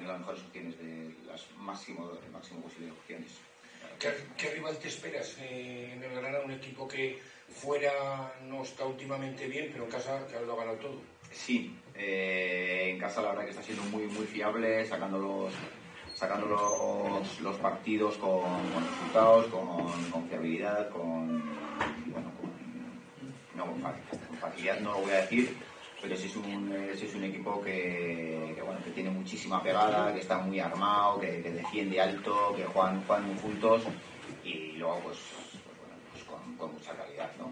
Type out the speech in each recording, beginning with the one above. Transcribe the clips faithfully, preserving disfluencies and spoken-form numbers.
tener las mejores opciones, de las máximo, el máximo posible de opciones. ¿Qué, qué rival te esperas eh, en el Granada? Un equipo que fuera no está últimamente bien, pero en casa que lo ha ganado todo. Sí, eh, en casa la verdad que está siendo muy muy fiable, sacando los, sacando los, los partidos con, con resultados, con, con fiabilidad, con, bueno, con, no, con, facilidad, con facilidad no lo voy a decir, pero sí es un, sí es un equipo que, que, bueno, que tiene muchísima pegada, que está muy armado, que, que defiende alto, que juegan, juegan muy juntos y luego pues, pues, bueno, pues con, con mucha calidad, ¿no?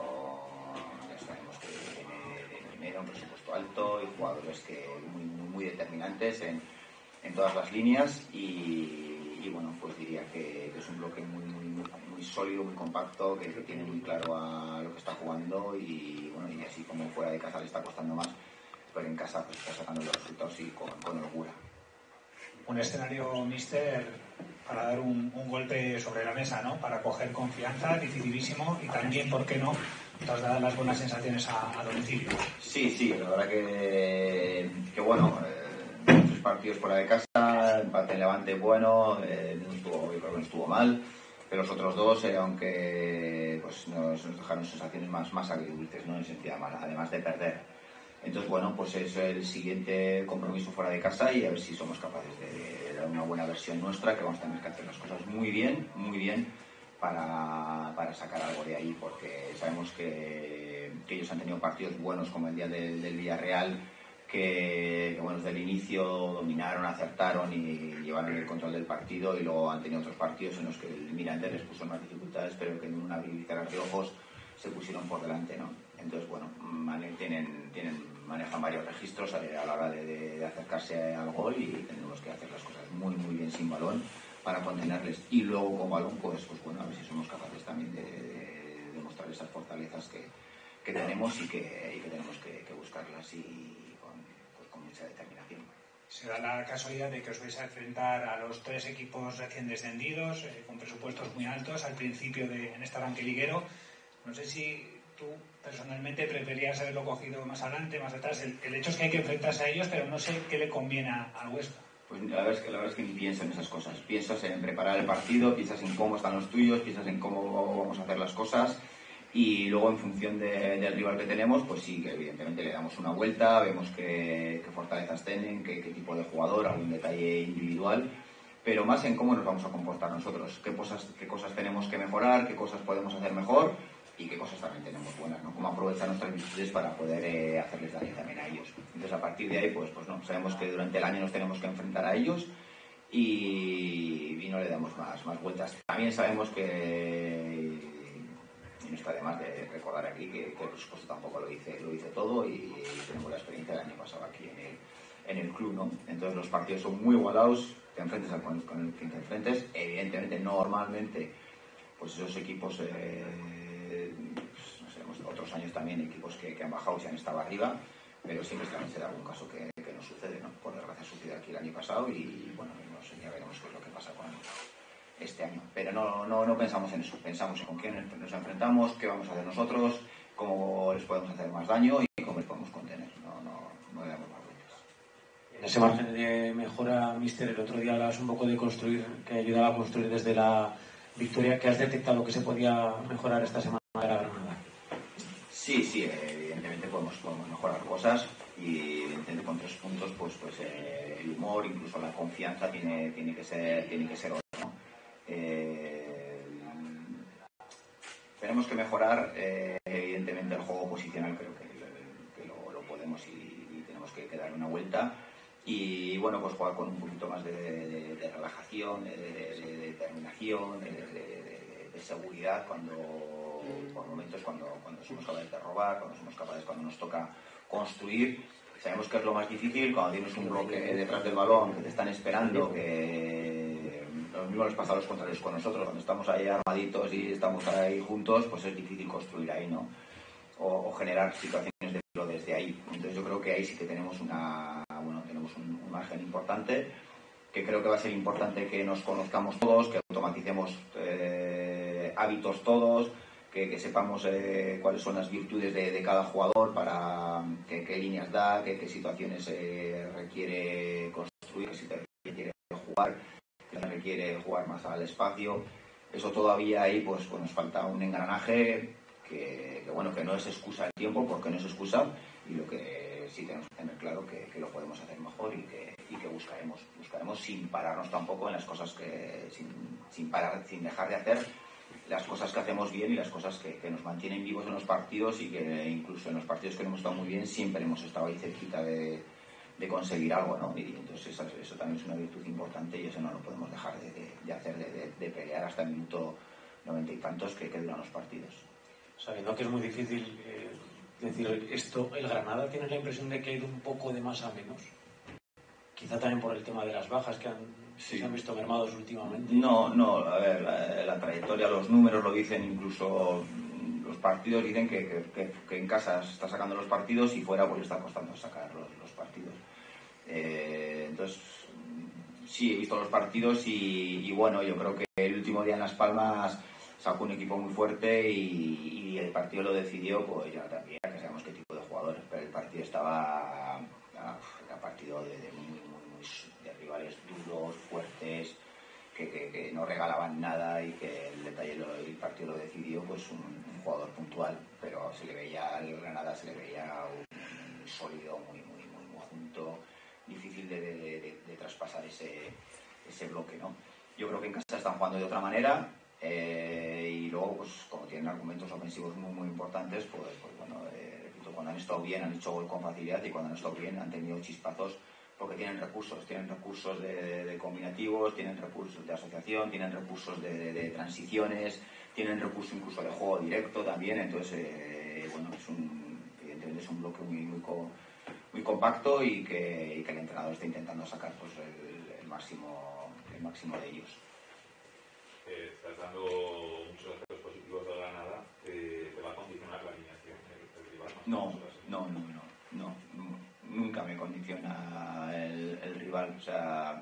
Con, ya sabemos que viene de primero, un presupuesto alto y jugadores que muy, muy, muy determinantes en, en todas las líneas y, y bueno, pues diría que, que es un bloque muy, muy, muy, muy sólido, muy compacto, que, que tiene muy claro a lo que está jugando y bueno, y así como fuera de casa le está costando más, pero en casa pues está sacando los resultados y con, con holgura. Un escenario, míster, para dar un, un golpe sobre la mesa, ¿no? Para coger confianza, dificilísimo, y también, ¿por qué no?, trasladar las buenas sensaciones a, a domicilio. Sí, sí, la verdad que, que bueno, eh, muchos partidos fuera de casa, empate en Levante bueno, eh, no estuvo, yo creo que no estuvo mal, pero los otros dos, eh, aunque pues nos, nos dejaron sensaciones más, más agridulces, ¿no? En sentido mala, además de perder. Entonces, bueno, pues es el siguiente compromiso fuera de casa y a ver si somos capaces de dar una buena versión nuestra, que vamos a tener que hacer las cosas muy bien, muy bien, para, para sacar algo de ahí, porque sabemos que, que ellos han tenido partidos buenos como el día del, del Villarreal, que, que bueno, desde el inicio dominaron, acertaron y llevaron el control del partido, y luego han tenido otros partidos en los que el Mirandés les puso más dificultades, pero que en un abrir y cerrar de ojos se pusieron por delante, ¿no? Entonces, bueno, tienen, tienen, manejan varios registros a la hora de, de, de acercarse al gol y tenemos que hacer las cosas muy, muy bien sin balón para contenerles. Y luego con balón, pues, pues bueno, a ver si somos capaces también de, de, de mostrar esas fortalezas que, que tenemos y que, y que tenemos que, que buscarlas y con, pues, con mucha determinación. Se da la casualidad de que os vais a enfrentar a los tres equipos recién descendidos, eh, con presupuestos muy altos al principio de en este arranque liguero. No sé si tú personalmente preferías haberlo cogido más adelante, más atrás. El, el hecho es que hay que enfrentarse a ellos, pero no sé qué le conviene al Huesca. Pues la verdad, es que, la verdad es que ni pienso en esas cosas. Piensas en preparar el partido, piensas en cómo están los tuyos, piensas en cómo vamos a hacer las cosas y luego en función de, del rival que tenemos, pues sí, que evidentemente le damos una vuelta, vemos qué, qué fortalezas tienen, qué, qué tipo de jugador, algún detalle individual, pero más en cómo nos vamos a comportar nosotros, qué cosas, qué cosas tenemos que mejorar, qué cosas podemos hacer mejor y qué cosas también tenemos buenas, ¿no? Cómo aprovechar nuestras virtudes para poder eh, hacerles daño también a ellos. Entonces, a partir de ahí, pues, pues no, sabemos que durante el año nos tenemos que enfrentar a ellos y, y no le damos más, más vueltas. También sabemos que, y no está de más de recordar aquí, que, que el presupuesto tampoco lo dice, lo dice todo y tenemos la experiencia del año pasado aquí en el, en el club, ¿no? Entonces, los partidos son muy igualados, te enfrentes al con, con el que te enfrentes. Evidentemente, normalmente, pues esos equipos... Eh, pues, no sé, otros años también equipos que, que han bajado y se han estado arriba, pero siempre también se da algún caso que, que nos sucede, ¿no? Por desgracia sucedió aquí el año pasado y bueno, no sé, ya veremos qué es lo que pasa con este año. Pero no, no, no pensamos en eso, pensamos en con quién nos enfrentamos, qué vamos a hacer nosotros, cómo les podemos hacer más daño y cómo les podemos contener. No, no, no le damos más vueltas. En ese margen de mejora, míster, el otro día hablabas un poco de construir, que ayudaba a construir desde la victoria. ¿Qué has detectado que se podía mejorar esta semana de la Granada? Sí, sí, evidentemente podemos, podemos mejorar cosas y evidentemente con tres puntos pues, pues eh, el humor, incluso la confianza tiene, tiene que ser tiene que ser otra, ¿no? Eh, tenemos que mejorar eh, evidentemente el juego posicional, creo que, que lo, lo podemos y, y tenemos que, que dar una vuelta y bueno, pues jugar con un poquito más de, de, de relajación, de, de, de determinación, de, de, de, de seguridad cuando por momentos cuando, cuando somos capaces de robar, cuando somos capaces, cuando nos toca construir. Sabemos que es lo más difícil cuando tienes un bloque detrás del balón, que te están esperando, que los mismos les pasa a los contrarios con nosotros, cuando estamos ahí armaditos y estamos ahí juntos, pues es difícil construir ahí, ¿no? O, o generar situaciones de tiro desde ahí. Entonces yo creo que ahí sí que tenemos una, bueno, tenemos un, un margen importante, que creo que va a ser importante que nos conozcamos todos, que automaticemos eh, hábitos todos, Que, que sepamos eh, cuáles son las virtudes de, de cada jugador, para qué líneas da, qué, qué situaciones eh, requiere construir construir, que si te requiere jugar, que te requiere jugar más al espacio. Eso todavía ahí pues, pues nos falta un engranaje que, que bueno, que no es excusa el tiempo, porque no es excusa, y lo que sí tenemos que tener claro que, que lo podemos hacer mejor y que, y que buscaremos, buscaremos sin pararnos tampoco en las cosas que, sin, sin parar, sin dejar de hacer las cosas que hacemos bien y las cosas que, que nos mantienen vivos en los partidos, y que incluso en los partidos que no hemos estado muy bien siempre hemos estado ahí cerquita de, de conseguir algo, ¿no? Y entonces eso, eso también es una virtud importante, y eso no lo podemos dejar de, de, de hacer, de, de, de pelear hasta el minuto noventa y tantos que, que duran los partidos. Sabiendo que es muy difícil eh, decir esto, ¿el Granada tiene la impresión de que ha ido un poco de más a menos? Quizá también por el tema de las bajas que han, sí. se han visto mermados últimamente. No, no, a ver, la, la trayectoria, los números lo dicen, incluso los partidos dicen que, que, que, que en casa está sacando los partidos y fuera pues está costando sacar los, los partidos. Eh, entonces, sí, he visto los partidos y, y bueno, yo creo que el último día en Las Palmas sacó un equipo muy fuerte y, y el partido lo decidió, pues ya también, que sabemos qué tipo de jugadores, pero el partido estaba, era partido de, de, muy, muy, muy, de rivales duros, fuertes, que, que, que no regalaban nada, y que el detalle, lo, el partido lo decidió pues un, un jugador puntual, pero se le veía al Granada, se le veía un, un sólido, muy, muy, muy, muy junto, difícil de, de, de, de traspasar ese, ese bloque, ¿no? Yo creo que en casa están jugando de otra manera. Eh, y luego, pues como tienen argumentos ofensivos muy muy importantes, pues, pues bueno, eh, repito, cuando han estado bien han hecho gol con facilidad, y cuando han estado bien han tenido chispazos, porque tienen recursos, tienen recursos de, de, de combinativos, tienen recursos de asociación, tienen recursos de, de, de transiciones, tienen recursos incluso de juego directo también. Entonces, eh, bueno, es un, evidentemente es un bloque muy muy, co, muy compacto, y que, y que el entrenador está intentando sacar pues el, el máximo el máximo de ellos. Eh, estás dando muchos aspectos positivos de Granada, eh, ¿te va a condicionar la alineación del rival? No, no, no, no, no, nunca me condiciona el, el rival. O sea,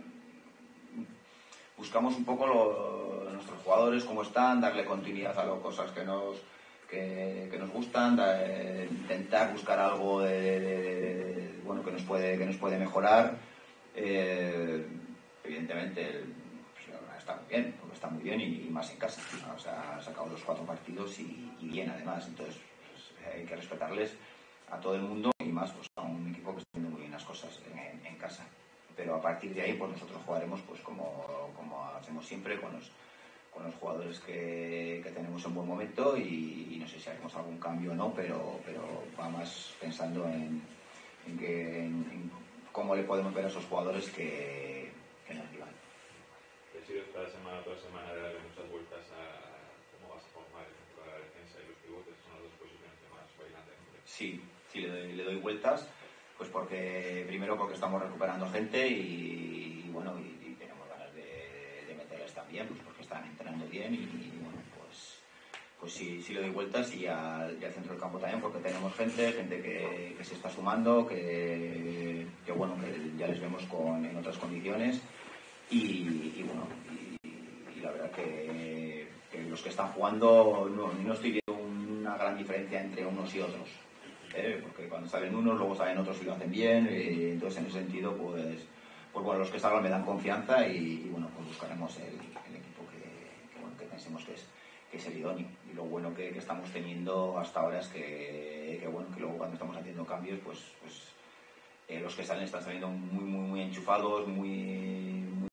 buscamos un poco lo, nuestros jugadores cómo están, darle continuidad a las cosas que nos que, que nos gustan, da, eh, intentar buscar algo de, de, de, de, bueno que nos puede que nos puede mejorar. Eh, evidentemente el, está muy bien, porque está muy bien, y, y más en casa, ¿no? O sea, ha sacado los cuatro partidos y, y bien además, entonces pues, hay que respetarles a todo el mundo, y más pues a un equipo que está haciendo muy bien las cosas en, en casa. Pero a partir de ahí pues nosotros jugaremos pues como, como hacemos siempre, con los, con los jugadores que, que tenemos en buen momento, y, y no sé si haremos algún cambio o no, pero, pero va más pensando en, en, que, en, en cómo le podemos ver a esos jugadores que, que en el rival. He sido esta semana, toda semana, de darle muchas vueltas a cómo vas a formar el centro de la defensa y los pivotes, son las dos posiciones que más bailan de nombre. Sí, sí, le doy, le doy vueltas, pues porque, primero porque estamos recuperando gente, y, y bueno, y, y tenemos ganas de, de meterles también, pues porque están entrenando bien, y, y bueno, pues, pues sí, sí le doy vueltas, y al, y al centro del campo también, porque tenemos gente, gente que, que se está sumando, que, que bueno, que ya les vemos con, en otras condiciones. Y, y bueno, y, y la verdad que, que los que están jugando no, no estoy viendo una gran diferencia entre unos y otros, ¿eh? Porque cuando salen unos luego salen otros y lo hacen bien, y entonces en ese sentido pues, pues bueno, los que salgan me dan confianza, y, y bueno, pues buscaremos el, el equipo que, que, bueno, que pensemos que es, que es el idóneo. Y lo bueno que, que estamos teniendo hasta ahora es que, que bueno, que luego cuando estamos haciendo cambios pues, pues eh, los que salen están saliendo muy muy muy enchufados, muy, muy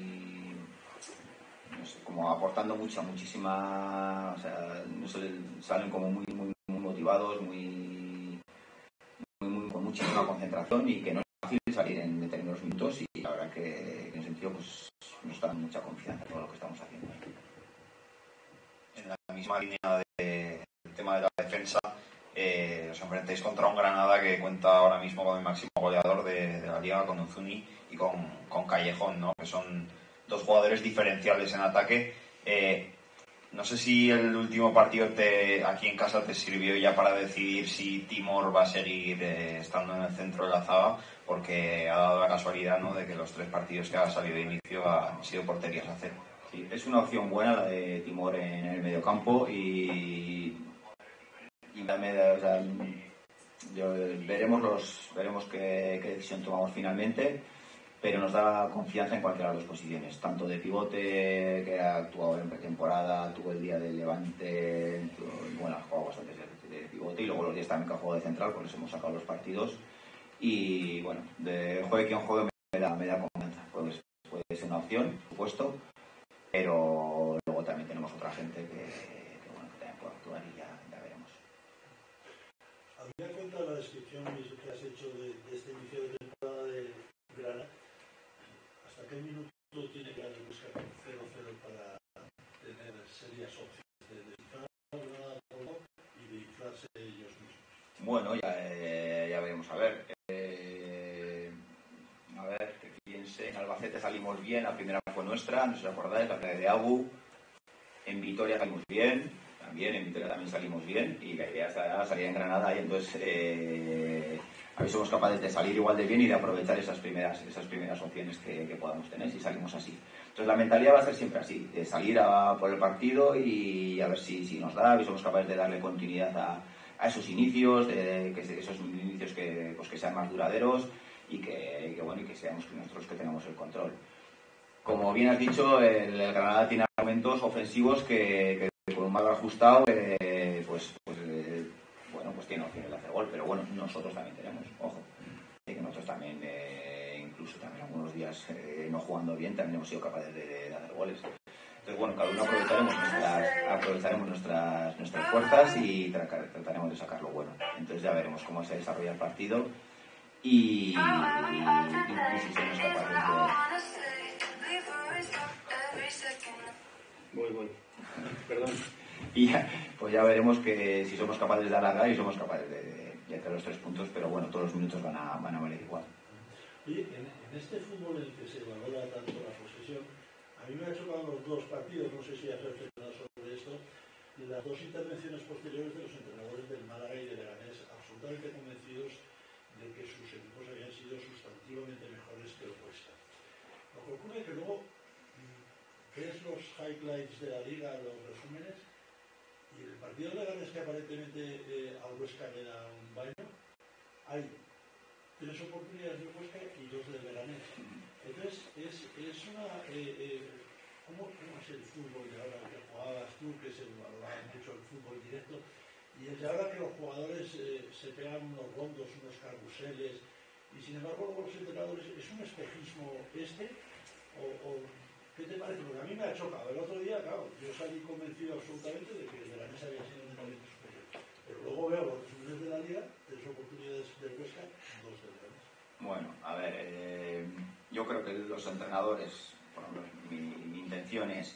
no sé, como aportando mucha, muchísima, o sea, no sé, salen como muy, muy, muy motivados, muy, muy, muy, con muchísima concentración, y que no es fácil salir en determinados minutos, y la verdad que en ese sentido pues nos da mucha confianza en todo lo que estamos haciendo. En la misma línea del de, tema de la defensa, eh, os enfrentáis contra un Granada que cuenta ahora mismo con el máximo goleador de, de la liga, con Uzuni y con, con Callejón, ¿no? Que son dos jugadores diferenciales en ataque. Eh, no sé si el último partido te, aquí en casa te sirvió ya para decidir si Timor va a seguir eh, estando en el centro de la zaga, porque ha dado la casualidad, ¿no?, de que los tres partidos que ha salido de inicio han sido porterías a cero. Sí, es una opción buena la de Timor en el mediocampo, y, y me, o sea, yo, veremos los veremos qué, qué decisión tomamos finalmente. pero nos da confianza en cualquiera de las dos posiciones, tanto de pivote, que ha actuado en pretemporada, tuvo el día del Levante, bueno, ha jugado bastante de, de pivote, y luego los días también que ha jugado de central, por eso hemos sacado los partidos, y bueno, de juegue quien juegue me da, me da confianza, pues puede ser una opción, por supuesto, pero luego también tenemos otra gente que, que bueno, que también puede actuar y ya, ya veremos. Había cuenta la descripción que has hecho de, de este inicio de temporada de Granada. ¿Hasta qué minuto tiene que buscar cero cero para tener serias opciones de descifrar y de inflarse ellos mismos? Bueno, ya, eh, ya veremos a ver. Eh, a ver, que piense. En Albacete salimos bien, la primera fue nuestra, no sé si os acordáis, la playa de Abu. En Vitoria salimos bien, también en Vitoria también salimos bien, y la idea era salir en Granada, y entonces eh, a ver si somos capaces de salir igual de bien y de aprovechar esas primeras esas primeras opciones que, que podamos tener si salimos así. Entonces la mentalidad va a ser siempre así, de salir a por el partido y a ver si, si nos da, y somos capaces de darle continuidad a, a esos inicios, de que esos inicios que, pues, que sean más duraderos y que, que, bueno, y que seamos nosotros que tengamos el control. Como bien has dicho, el, el Granada tiene argumentos ofensivos que, que con un marco ajustado, eh, pues, pues eh, bueno, pues tiene opciones de hacer gol, pero bueno, nosotros también tenemos, ojo, que nosotros también, eh, incluso también algunos días eh, no jugando bien, también hemos sido capaces de, de hacer goles. Entonces, bueno, cada uno aprovecharemos nuestras, aprovecharemos nuestras, nuestras fuerzas y trataremos de sacar lo bueno. Entonces ya veremos cómo se desarrolla el partido y, y, y si somos capaces de... Muy bueno. Perdón. Y ya, pues ya veremos que si somos capaces de alargar y somos capaces de, de, de hacer los tres puntos, pero bueno, todos los minutos van a, van a valer igual. Oye, en, en este fútbol en el que se valora tanto la posesión, a mí me ha chocado los dos partidos, no sé si has reflexionado sobre esto, las dos intervenciones posteriores de los entrenadores del Málaga y del Leganés, absolutamente convencidos de que sus equipos habían sido sustantivamente mejores que el Huesca. Lo que ocurre es que luego ves los highlights de la liga, los resúmenes, y en el partido de Leganés que aparentemente eh, al Huesca le da un baño, hay tres oportunidades del Huesca y dos del Leganés. Entonces, es, es una... Eh, eh, ¿cómo, ¿Cómo es el fútbol de ahora que jugabas tú, que se valoraba mucho el fútbol directo? Y el de ahora que los jugadores eh, se pegan unos rondos, unos carruseles, y sin embargo luego los entrenadores, ¿es un espejismo este? ¿O, o qué te parece? Porque a mí me ha chocado. El otro día, claro, yo salí convencido absolutamente de que el de la mesa había sido un talento superior. Pero luego veo los resúmenes de la liga, tres oportunidades del Huesca, dos del Leganés. Bueno, a ver, eh, yo creo que los entrenadores, por ejemplo, mi, mi intención es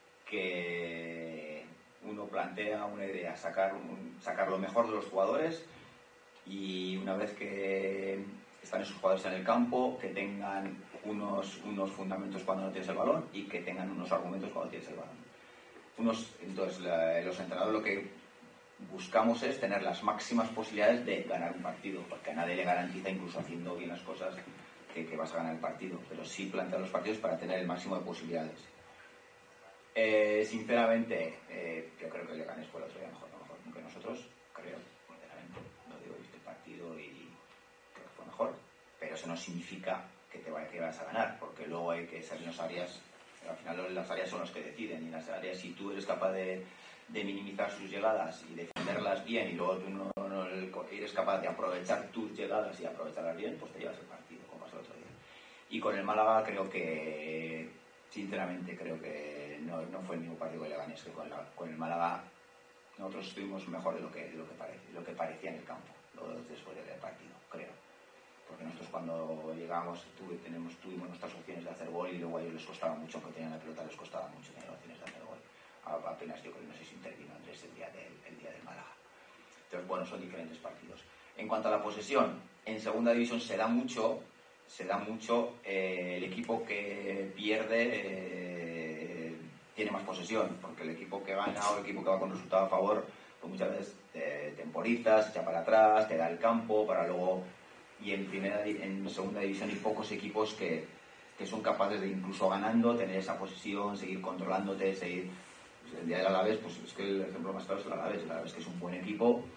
que uno plantea una idea, sacar, un, sacar lo mejor de los jugadores, y una vez que están esos jugadores en el campo, que tengan unos, unos fundamentos cuando no tienes el balón y que tengan unos argumentos cuando tienes el balón. Unos, entonces, la, los entrenadores lo que buscamos es tener las máximas posibilidades de ganar un partido, porque a nadie le garantiza, incluso haciendo bien las cosas, que, que vas a ganar el partido, pero sí plantear los partidos para tener el máximo de posibilidades. Eh, sinceramente, eh, yo creo que el Leganés fue el otro día mejor, no mejor que nosotros, creo, sinceramente. No digo, he visto el partido y creo que fue mejor, pero eso no significa que te vaya, que vas a ganar, porque luego hay que ser en las áreas, al final las áreas son los que deciden, y las áreas, si tú eres capaz de, de minimizar sus llegadas y defenderlas bien, y luego tú no, no eres capaz de aprovechar tus llegadas y aprovecharlas bien, pues te llevas el partido, como pasó el otro día. Y con el Málaga creo que, sinceramente, creo que no, no fue el mismo partido que el Leganés, que con, la, con el Málaga nosotros estuvimos mejor de lo que, de lo que, parece, lo que parecía en el campo, después del partido, creo. Porque nosotros cuando llegamos tuve, tenemos, tuvimos nuestras opciones de hacer gol, y luego a ellos les costaba mucho, aunque tenían la pelota, les costaba mucho tener opciones de hacer gol. A, apenas yo creo que no sé si intervino Andrés el día, del, el día del Málaga. Entonces, bueno, son diferentes partidos. En cuanto a la posesión, en segunda división se da mucho, se da mucho, eh, el equipo que pierde eh, tiene más posesión, porque el equipo que gana o el equipo que va con resultado a favor, pues muchas veces te temporiza, se echa para atrás, te da el campo para luego... Y en primera, en segunda división hay pocos equipos que, que son capaces de, incluso ganando, tener esa posesión, seguir controlándote, seguir... Pues el día del Alavés, pues es que el ejemplo más claro es el Alavés, el Alavés que es un buen equipo,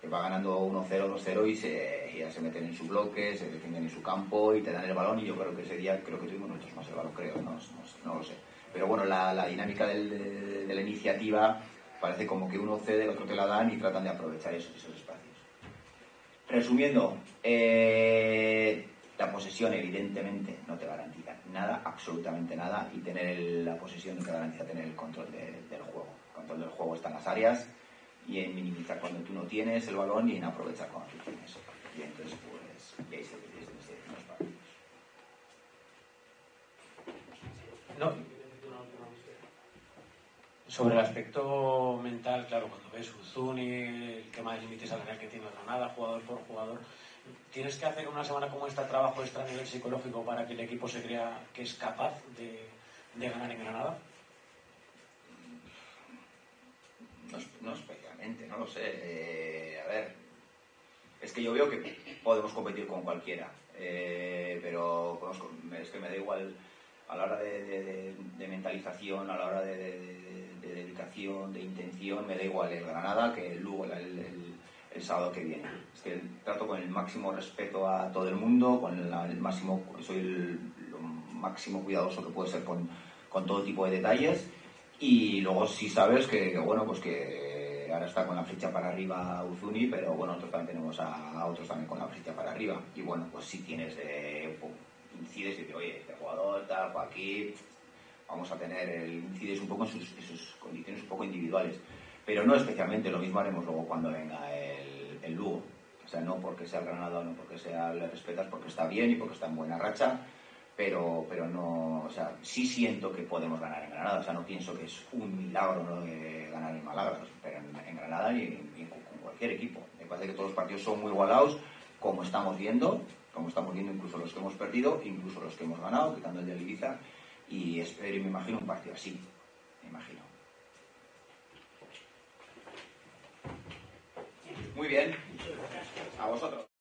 que va ganando uno cero, dos cero y, se, y ya se meten en su bloque, se defienden en su campo y te dan el balón, y yo creo que ese día creo que tuvimos nosotros más el balón, creo, no, no, no lo sé. Pero bueno, la, la dinámica del, de, de la iniciativa parece como que uno cede, el otro te la dan y tratan de aprovechar esos, esos espacios. Resumiendo, eh, la posesión evidentemente no te garantiza nada, absolutamente nada, y tener el, la posesión no te garantiza tener el control de, del juego. El control del juego está en las áreas y en minimizar cuando tú no tienes el balón y en aprovechar cuando tú tienes. Y entonces, pues, y ahí se deciden los partidos. No. Sobre el aspecto mental, claro, cuando ves Uzuni, el tema de límites salarial que tiene Granada, jugador por jugador, ¿tienes que hacer una semana como esta trabajo extra a nivel psicológico para que el equipo se crea que es capaz de, de ganar en Granada? No, no especialmente, no lo sé. Eh, a ver, es que yo veo que podemos competir con cualquiera, eh, pero conozco, es que me da igual a la hora de, de, de, de mentalización, a la hora de, de, de, de dedicación, de intención, me da igual el Granada que el Lugo el, el, el sábado que viene. Es que trato con el máximo respeto a todo el mundo, con la, el máximo, soy el, lo máximo cuidadoso que puedo ser con, con todo tipo de detalles, y luego sí sabes que, que bueno, pues que ahora está con la flecha para arriba Uzuni, pero bueno, nosotros también tenemos a, a otros también con la flecha para arriba, y bueno, pues si tienes eh, incides y dices, oye, este jugador, tal, pues aquí vamos a tener, el, incides un poco en sus, en sus condiciones un poco individuales, pero no especialmente. Lo mismo haremos luego cuando venga el, el Lugo, o sea, no porque sea el Granada o no porque sea, le respetas, porque está bien y porque está en buena racha, pero, pero no, o sea, sí siento que podemos ganar en Granada, o sea, no pienso que es un milagro, ¿no?, de ganar en Málaga, pero en, en Granada y, en, y con cualquier equipo. Me parece que todos los partidos son muy igualados, como estamos viendo, como estamos viendo incluso los que hemos perdido, incluso los que hemos ganado, quitando el de Ibiza, y espero y me imagino un partido así, me imagino. Muy bien, a vosotros.